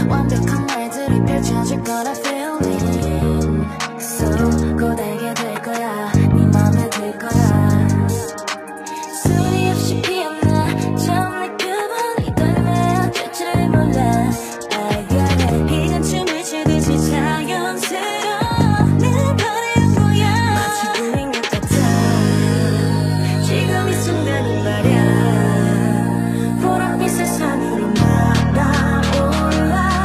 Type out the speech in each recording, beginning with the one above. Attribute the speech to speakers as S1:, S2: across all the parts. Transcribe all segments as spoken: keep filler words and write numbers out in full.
S1: 완벽한 말들이 펼쳐질 거라 feeling So 고달게 될 거야 네 맘에 들 거야 소리 없이 피어나 처음 내 그만이 떨면 될지를 몰라 I got it 이건 춤을 추듯이 자연스러워 내 편한 거야 마치 꿈인 것 같아 지금 이 순간은 말야 보랏빛 세상으로 날아올라가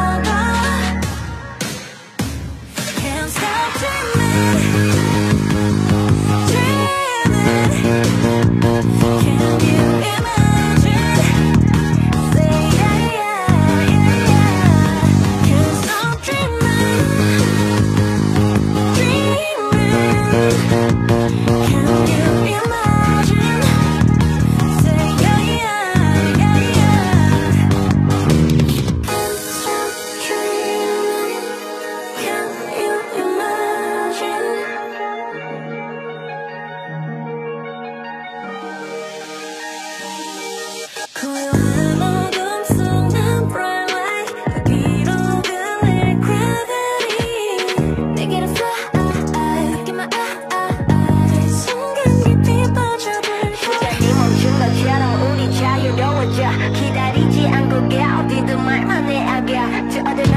S1: Can't stop dreaming Dreaming Can you imagine Say yeah yeah yeah yeah Can't stop dreaming Dreaming Can you imagine Say yeah yeah yeah yeah Can't stop dreaming Can you imagine 고요한 어둠 속 난 bright light 여기로 들릴 gravity 내게로 fly Look in my eyes 순간 깊이 빠져들
S2: 시간이 멈춘 것처럼 우리 자유로워져 기다리지 않고 가 어디든 말만 해 I got to other